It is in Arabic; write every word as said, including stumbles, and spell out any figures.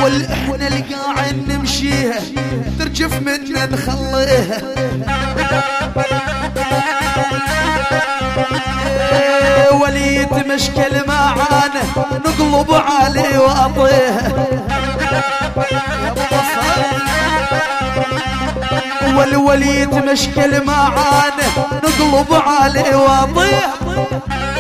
والاحنا القاعد نمشيها ترجف منا نخليها. ولي يتمشكل معانا نقلب عليه واطيها. والولي يتمشكل معانا نقلب عليه واطيها.